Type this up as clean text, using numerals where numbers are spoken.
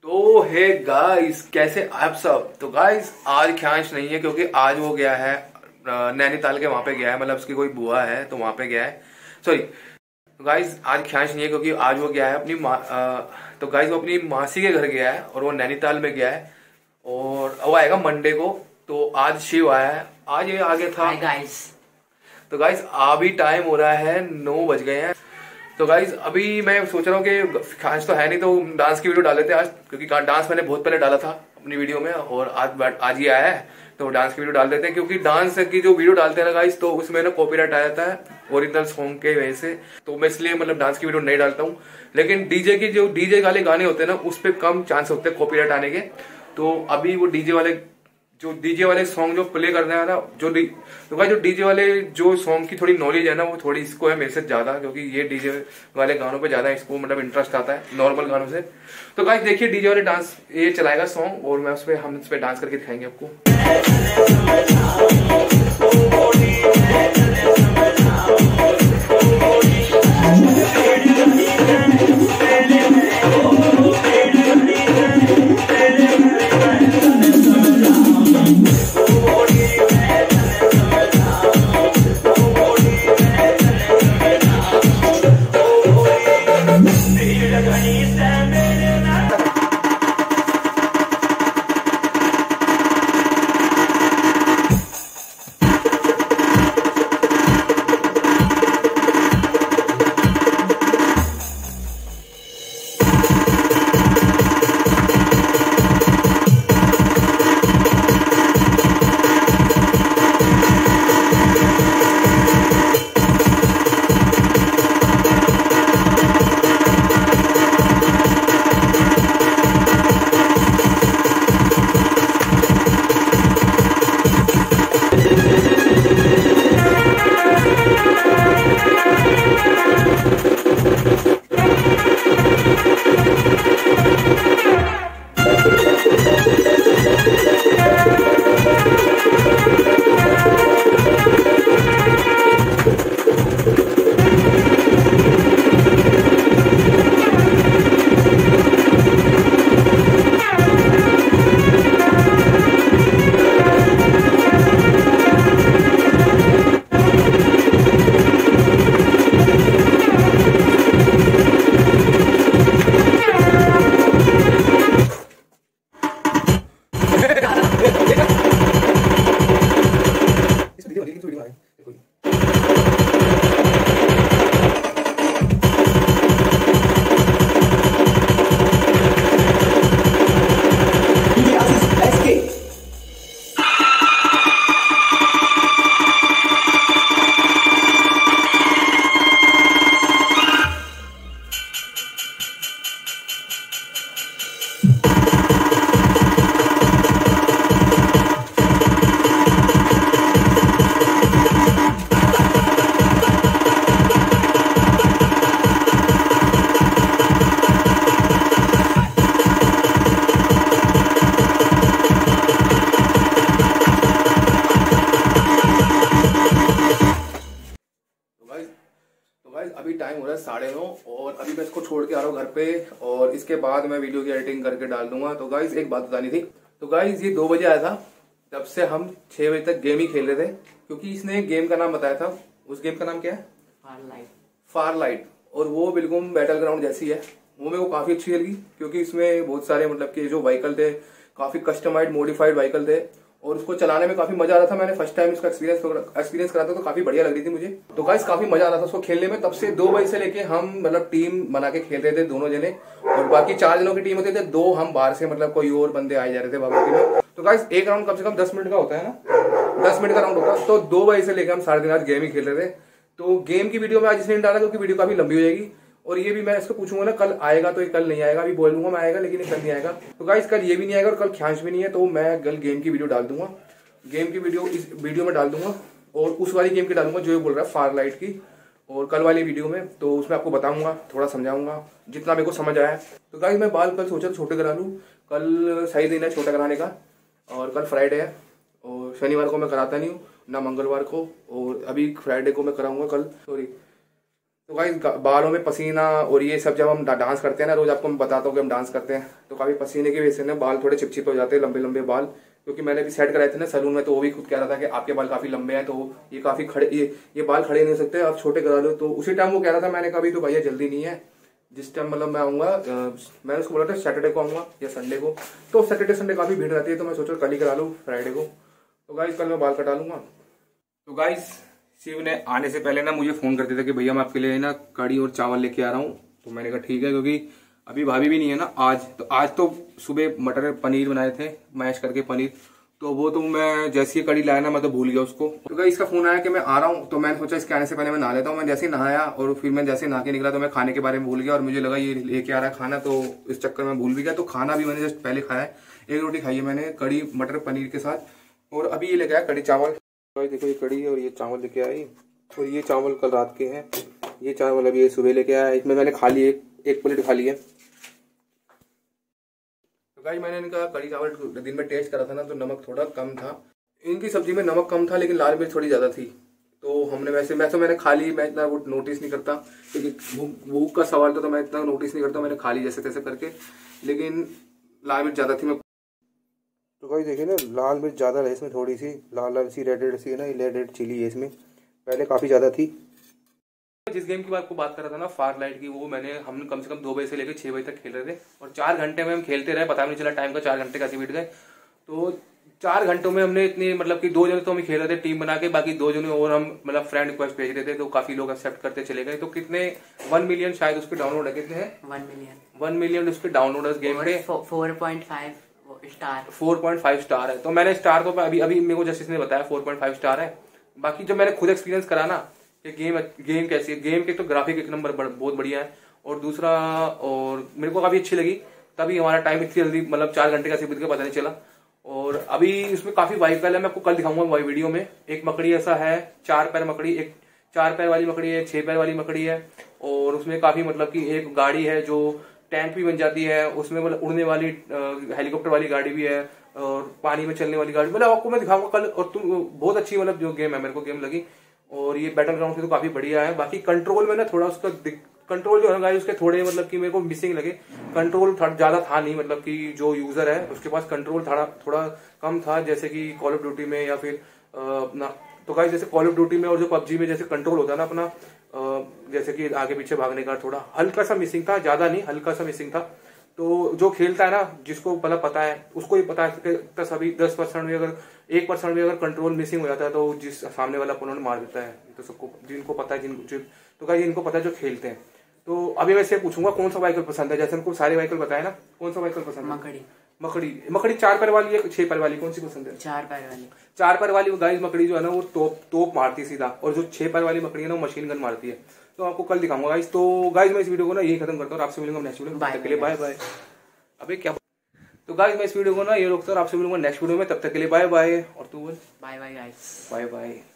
तो hey guys, कैसे आप सब। तो गाइस आज ख्यांश नहीं है क्योंकि आज वो गया है नैनीताल के, वहां पे गया है, मतलब उसकी कोई बुआ है तो वहां पे गया है। सॉरी, तो गाइस आज ख्यांश नहीं है क्योंकि आज वो गया है अपनी तो गाइस वो अपनी मासी के घर गया है और वो नैनीताल में गया है और वो आएगा मंडे को। तो आज शिव आया है, आज ये आ गया था गाइस। तो गाइस अभी टाइम हो रहा है 9 बज गए हैं। तो गाइज अभी मैं सोच रहा हूँ कि खास तो है नहीं तो डांस की वीडियो डाल लेते हैं आज, क्योंकि डांस मैंने बहुत पहले डाला था अपनी वीडियो में और आज ही आया है तो डांस की वीडियो डाल देते हैं। क्योंकि डांस की जो वीडियो डालते हैं ना गाइज, तो उसमें ना कॉपीराइट आ जाता है ओरिजिनल सॉन्ग के वजह से, तो मैं इसलिए मतलब डांस की वीडियो नहीं डालता हूँ। लेकिन डीजे की जो डीजे वाले गाने होते हैं ना, उस पर कम चांस होते हैं कॉपीराइट आने के। तो अभी वो डीजे वाले सॉन्ग जो प्ले करना है ना, तो भाई जो डीजे वाले जो सॉन्ग की थोड़ी नॉलेज है ना, वो थोड़ी इसको है मेरे से ज्यादा, क्योंकि ये डीजे वाले गानों पे ज्यादा इसको मतलब इंटरेस्ट आता है नॉर्मल गानों से। तो गाइस देखिए डीजे वाले डांस ये चलाएगा सॉन्ग और हम उस पर डांस करके दिखाएंगे आपको। अभी टाइम हो रहा है 9:30 और अभी मैं इसको छोड़ के आ रहा हूँ घर पे और इसके बाद मैं वीडियो की एडिटिंग करके डाल दूंगा। तो गाइज एक बात बतानी थी। तो गाइज ये 2 बजे आया था, तब से हम 6 बजे तक गेम ही खेल रहे थे, क्योंकि इसने एक गेम का नाम बताया था। उस गेम का नाम क्या है? Far light. और वो बिल्कुल बैटल ग्राउंड जैसी है। वो मेरे को काफी अच्छी लगी क्योंकि इसमें बहुत सारे मतलब कि जो व्हीकल थे काफी कस्टमाइज्ड मॉडिफाइड व्हीकल थे और उसको चलाने में काफी मजा आ रहा था। मैंने फर्स्ट टाइम इसका एक्सपीरियंस करा था तो काफी बढ़िया लग रही थी मुझे। तो गाइस काफी मजा आ रहा था उसको खेलने में। तब से 2 बजे से लेके हम मतलब टीम बना के खेल रहे थे दोनों जने, और बाकी 4 जनों की टीम होती थे, 2 हम बाहर से मतलब कोई और बंदे आए जा रहे थे बाबा में। तो गाइस एक राउंड कम से कम 10 मिनट का होता है ना, 10 मिनट का राउंड होता है। तो 2 बजे से लेकर हम सारे दिन आज गेम ही खेल रहे थे। तो गेम की वीडियो में आज इसलिए डाला क्योंकि वीडियो काफी लंबी हो जाएगी और ये भी मैं इसको पूछूंगा ना कल आएगा, तो ये कल नहीं आएगा। अभी बोल दूंगा मैं आएगा लेकिन ये कल नहीं आएगा। तो गाइस कल ये भी नहीं आएगा और कल ख्यांश भी नहीं है, तो मैं कल गेम की वीडियो डाल दूंगा। गेम की वीडियो इस वीडियो में डाल दूंगा और उस वाली गेम की डालूंगा जो ये बोल रहा है फार लाइट की, और कल वाली वीडियो में तो उसमें आपको बताऊंगा, थोड़ा समझाऊंगा जितना मेरे को समझ आया। तो गाइस मैं बाल कल सोचा छोटे करा लूँ, कल सही दिन है छोटा कराने का, और कल फ्राइडे है और शनिवार को मैं कराता नहीं हूँ ना मंगलवार को, और अभी फ्राइडे को मैं कराऊंगा कल, सॉरी। तो गाइस बालों में पसीना और ये सब जब हम डांस करते हैं ना, रोज आपको मैं बताता हूँ कि हम डांस करते हैं तो काफी पसीने की वजह से ना बाल थोड़े चिपचिप हो जाते हैं, लंबे लंबे बाल। क्योंकि मैंने भी सेट कराए थे ना सैलून में, तो वो भी खुद कह रहा था कि आपके बाल काफी लंबे हैं, तो ये काफी खड़े ये बाल खड़े नहीं हो सकते, आप छोटे करा लो। तो उसी टाइम वो कह रहा था, मैंने कहा भी तो भैया जल्दी नहीं है, जिस टाइम मतलब मैं आऊंगा, मैंने उसको बोला था सैटरडे को आऊंगा या संडे को। तो सैटरडे संडे काफी भीड़ रहती है, तो मैं सोचा कल ही करा लूँ फ्राइडे को। तो गाइस कल मैं बाल कटा लूंगा। तो गाइस शिव ने आने से पहले ना मुझे फोन करते थे कि भैया मैं आपके लिए ना कड़ी और चावल लेके आ रहा हूँ। तो मैंने कहा ठीक है, क्योंकि अभी भाभी भी नहीं है ना आज तो सुबह मटर पनीर बनाए थे मैश करके पनीर, तो वो तो मैं जैसे ही कड़ी लाया ना मैं तो भूल गया उसको। तो गाइस इसका फोन आया कि मैं आ रहा हूँ, तो मैंने सोचा इसके आने से पहले मैं नहा लेता हूँ। मैं जैसे ही नहाया और फिर मैं जैसे नहा के निकला तो मैं खाने के बारे में भूल गया, और मुझे लगा ये लेके आ रहा है खाना, तो इस चक्कर में भूल भी गया। तो खाना भी मैंने जस्ट पहले खाया है, एक रोटी खाई है मैंने कड़ी मटर पनीर के साथ, और अभी ये लेके आया कड़ी चावल। देखो ये कड़ी और ये चावल लेके आई, और ये चावल कल रात के हैं, ये चावल अभी ये सुबह लेके आया। इसमें मैंने खा लिए एक प्लेट खा लिया। तो गाइस मैंने इनका कड़ी चावल दिन में टेस्ट करा था ना, तो नमक थोड़ा कम था। इनकी सब्जी में नमक कम था, लेकिन लाल मिर्च थोड़ी ज्यादा थी। तो हमने वैसे मैंने खा ली, मैं इतना वो नोटिस नहीं करता, क्योंकि भूख का सवाल था तो मैं इतना नोटिस नहीं करता, मैंने खा ली जैसे तैसे करके, लेकिन लाल मिर्च ज्यादा थी। मैं तो गाइस देखिए ना, लाल मिर्च ज्यादा है इसमें, थोड़ी सी लाल लाल सी रेड रेड सी है ना, ये रेड चिली है इसमें, पहले काफी ज्यादा थी। जिस गेम की आपको बात कर रहा था ना फार लाइट की, वो हम कम से कम 2 बजे से लेकर 6 बजे तक खेल रहे थे, और 4 घंटे में हम खेलते रहे, पता भी नहीं चला टाइम का, 4 घंटे कैसे बीत गए। तो 4 घंटों में हमने इतनी मतलब कि 2 जने तो हम खेल रहे थे टीम बना के, बाकी 2 जने और हम मतलब फ्रेंड रिक्वेस्ट भेज रहे थे, तो काफी लोग एक्सेप्ट करते चले गए। तो कितने 1 मिलियन शायद उसके डाउनलोड है, कितने हैं 1 मिलियन उसके डाउनलोड गेम पे, 4.5 स्टार है। तो मैंने स्टार तो अभी मेरे को जस्टिस ने बताया 4.5 स्टार है। बाकी जब मैंने खुद एक्सपीरियंस करा ना कि गेम कैसी है, गेम के तो ग्राफिक एक नंबर बहुत बढ़िया है, और दूसरा और मेरे को काफी अच्छी लगी, तभी हमारा टाइम इतनी जल्दी मतलब 4 घंटे कैसे बीत गया पता नहीं चला। और अभी इसमें काफी वाइकल है, मैं आपको कल दिखाऊंगा वही वीडियो में। एक मकड़ी ऐसा है 4 पैर मकड़ी, एक 4 पैर वाली मकड़ी है, 6 पैर वाली मकड़ी है, और उसमें काफी मतलब कि एक गाड़ी है जो टैंक भी बन जाती है, उसमें मतलब उड़ने वाली हेलीकॉप्टर वाली गाड़ी भी है, और पानी में चलने वाली गाड़ी, मतलब आपको मैं दिखाऊंगा कल। और तुम बहुत अच्छी मतलब जो गेम है मेरे को गेम लगी, और ये बैटल ग्राउंड से तो काफी बढ़िया है। बाकी कंट्रोल में ना थोड़ा उसका कंट्रोल जो है गाइस उसके थोड़े मतलब कि मेरे को मिसिंग लगे, कंट्रोल ज्यादा था नहीं, मतलब कि जो यूजर है उसके पास कंट्रोल थोड़ा कम था, जैसे कि कॉल ऑफ ड्यूटी में या फिर अपना। तो गाइस जैसे कॉल ऑफ ड्यूटी में और जो पबजी में जैसे कंट्रोल होता है ना अपना, जैसे कि आगे पीछे भागने का थोड़ा हल्का सा मिसिंग था, ज्यादा नहीं हल्का सा मिसिंग था। तो जो खेलता है ना, जिसको मतलब पता है उसको ही पता है कि सभी 10% में अगर 1% में अगर कंट्रोल मिसिंग हो जाता है तो जिस सामने वाला उन्होंने मार देता है। तो सबको जिनको पता है तो गाइस जिनको पता है जो खेलते हैं। तो अभी मैं से पूछूंगा कौन सा व्हीकल पसंद है, जैसे उनको सारे व्हीकल बताए ना, कौन सा व्हीकल पसंद है? मकड़ी 4 पैर वाली है 6 पैर वाली, कौन सी पसंद है? 4 पैर वाली गाइस मकड़ी जो है ना वो तोप मारती है सीधा, और जो 6 पैर वाली मकड़ी है ना वो मशीन गन मारती है। तो आपको कल दिखाऊंगा गाइस। तो गाइस मैं इस वीडियो को ना यही खत्म करता हूँ, आपसे मिलूंगा नेक्स्ट वीडियो में, तब तक के लिए बाय बाय। अबे क्या, तो गाइस मैं इस वीडियो को ना ये रोकता हूँ, आपसे मिलूंगा नेक्स्ट वीडियो में, तब तक के लिए बाय बाय। और तू बोल bye bye guys, bye bye.